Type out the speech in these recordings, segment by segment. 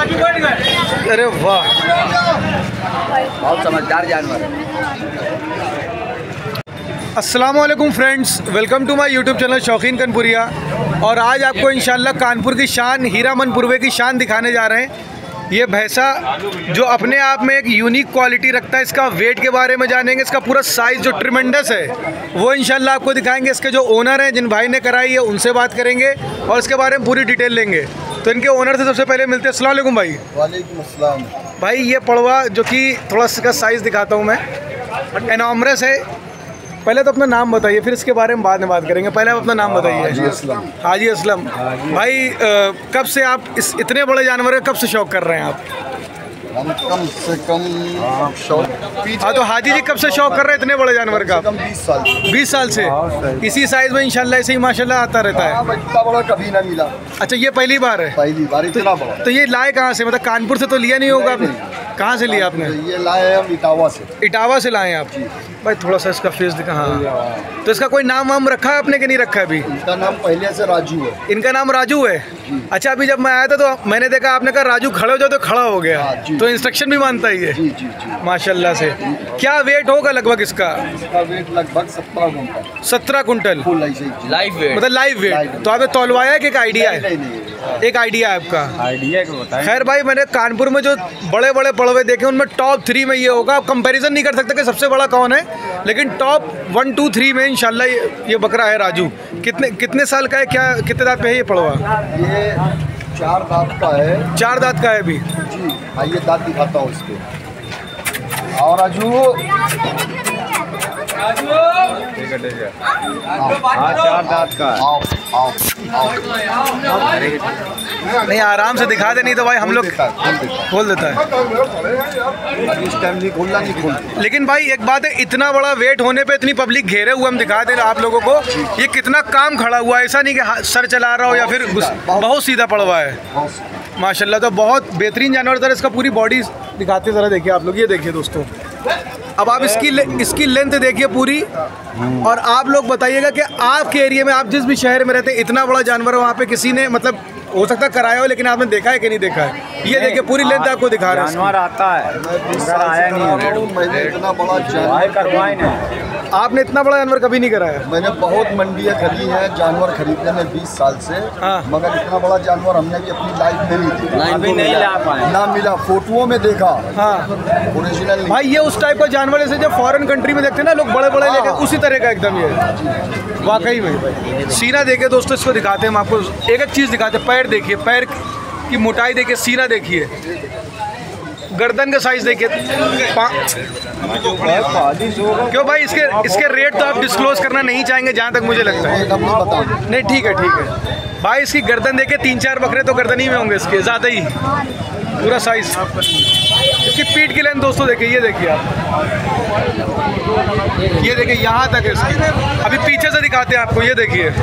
अरे वाह, बहुत समझदार जानवर। अस्सलामुअलैकुम friends, welcome to my YouTube channel Shaukeen Kanpuriya. और आज आपको इंशाल्लाह कानपुर की शान हीरामन पुरवे की शान दिखाने जा रहे हैं। ये भैंसा जो अपने आप में एक यूनिक क्वालिटी रखता है, इसका वेट के बारे में जानेंगे, इसका पूरा साइज़ जो ट्रिमेंडस है वो इंशाल्लाह आपको दिखाएंगे। इसके जो ओनर हैं, जिन भाई ने कराई है, उनसे बात करेंगे और इसके बारे में पूरी डिटेल लेंगे। तो इनके ओनर से सबसे पहले मिलते हैं। अस्सलाम वालेकुम भाई। वालेकुम अस्सलाम। भाई ये पड़वा जो कि थोड़ा इसका साइज़ दिखाता हूँ मैं, एनॉमरस है। पहले तो अपना नाम बताइए, फिर इसके बारे में बाद में बात करेंगे। पहले आप अपना नाम बताइए। हाजी असलम। भाई कब से आप इतने बड़े जानवर का कब से शौक कर रहे हैं आप? हम कम से कम शौक। हाँ, तो हाजी जी कब से शौक कर रहे हैं इतने बड़े जानवर का? 20 साल। 20 साल से इसी साइज में इंशाल्लाह ऐसे ही माशाल्लाह आता रहता है। इतना बड़ा कभी ना मिला। अच्छा, ये पहली बार है? पहली बार इतना बड़ा। तो ये लाए कहाँ से? मतलब कानपुर से तो लिया नहीं होगा आपने? कहाँ से लिया आपने? ये लाए हम इटावा से। इटावा से लाए हैं आप? भाई थोड़ा सा इसका फेस दिखा। हाँ, तो इसका कोई नाम वाम रखा है आपने कि नहीं रखा है अभी? इनका नाम पहले से राजू है। इनका नाम राजू है? अच्छा, अभी जब मैं आया था तो मैंने देखा आपने कहा राजू खड़े हो जाओ, तो खड़ा हो गया। तो इंस्ट्रक्शन भी मानता ही है? जी जी जी, माशाल्लाह से। क्या वेट होगा लगभग इसका? इसका वेट लगभग 17 कुंटल। 17 कुंटल लाइव वेट? मतलब लाइव वेट। तो आपने तौलवाया है कि एक आइडिया है? नहीं, एक आइडिया है आपका? आइडिया को बताएं। खैर भाई, मैंने कानपुर में जो बड़े बड़े पड़वे देखे उनमें टॉप 3 में ये होगा। आप कंपैरिजन नहीं कर सकते कि सबसे बड़ा कौन है, लेकिन टॉप 1, 2, 3 में इंशाल्लाह ये बकरा है राजू। कितने साल का है? क्या कितने दांत पे है ये पड़वा? ये 4 दांत का है। 4 दांत का है अभी? जी, आइए दांत दिखाता हूँ इसके। और राजू ठीक है। हाँ, 4 दांत का है। आओ। नहीं, आराम से दिखा दे, नहीं तो भाई हम लोग खोल देता है। इस टाइम नहीं खोलना, नहीं खोल। लेकिन भाई एक बात है, इतना बड़ा वेट होने पे इतनी पब्लिक घेरे हुए हम दिखा दे रहे आप लोगों को। ये कितना काम खड़ा हुआ है, ऐसा नहीं कि सर चला रहा हो या फिर बहुत सीधा पड़वा है माशाल्लाह। तो बहुत बेहतरीन जानवर था। इसका पूरी बॉडी दिखाते ज़रा, देखिए आप लोग। ये देखिए दोस्तों, अब आप इसकी लेंथ देखिए पूरी, और आप लोग बताइएगा कि आपके एरिया में, आप जिस भी शहर में रहते हैं, इतना बड़ा जानवर है वहाँ पे किसी ने, मतलब हो सकता है कराया हो, लेकिन आपने देखा है कि नहीं देखा है? ये देखिए पूरी लेंथ आपको दिखा रहे हैं। जानवर आता है, आया नहीं। मैंने इतना बड़ा जानवर आपने इतना बड़ा जानवर कभी नहीं कराया? मैंने बहुत मंडियाँ खरीदी हैं जानवर खरीदने में 20 साल से। हाँ। मगर इतना बड़ा जानवर हमने भी अपनी लाइफ में नहीं देखा। ना मिला, फोटोओं में देखा। हाँ ओरिजिनल भाई, ये उस टाइप का जानवर जैसे जो फॉरेन कंट्री में देखते हैं ना लोग, बड़े बड़े लेके, उसी तरह का एकदम ये वाकई में। सीना देखिए दोस्तों, इसको दिखाते हैं हम आपको, एक एक चीज़ दिखाते हैं। पैर देखिए, पैर की मोटाई देखिए, सीना देखिए, गर्दन का साइज देखिए। क्यों भाई, इसके रेट तो आप डिस्क्लोज करना नहीं चाहेंगे जहाँ तक मुझे लगता है? नहीं, ठीक है भाई। इसकी गर्दन देखिए, 3-4 बकरे तो गर्दन ही में होंगे इसके, ज़्यादा ही पूरा साइज। इसकी पीठ की लेंथ दोस्तों देखिए, ये देखिए आप, ये देखिए यहाँ तक है इसकी। अभी पीछे से दिखाते हैं आपको, ये देखिए।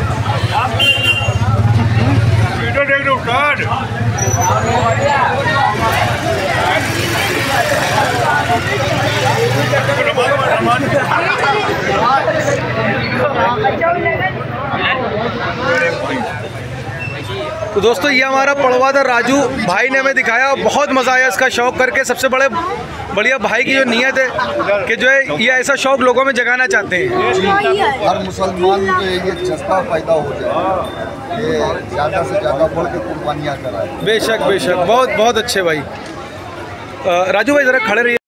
तो दोस्तों, ये हमारा पड़वा था राजू भाई ने हमें दिखाया, बहुत मज़ा आया इसका शौक करके। सबसे बढ़िया भाई की जो नीयत है कि जो है ये ऐसा शौक लोगों में जगाना चाहते हैं। हर मुसलमान को ये जज्बा पैदा हो जाए, ये ज़्यादा से ज़्यादा बढ़ के कुर्बानियाँ कराए। बेशक, बहुत अच्छे भाई। राजू भाई ज़रा खड़े रहिए।